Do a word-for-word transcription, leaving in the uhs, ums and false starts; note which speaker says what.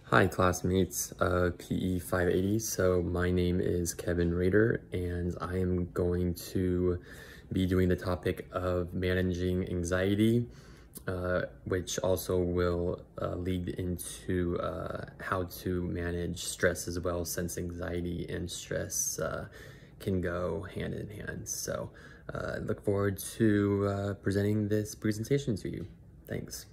Speaker 1: Hi classmates of P E five eighty. So my name is Kevin Rader and I am going to be doing the topic of managing anxiety, uh, which also will uh, lead into uh, how to manage stress as well, since anxiety and stress uh, can go hand in hand. So I uh, look forward to uh, presenting this presentation to you. Thanks.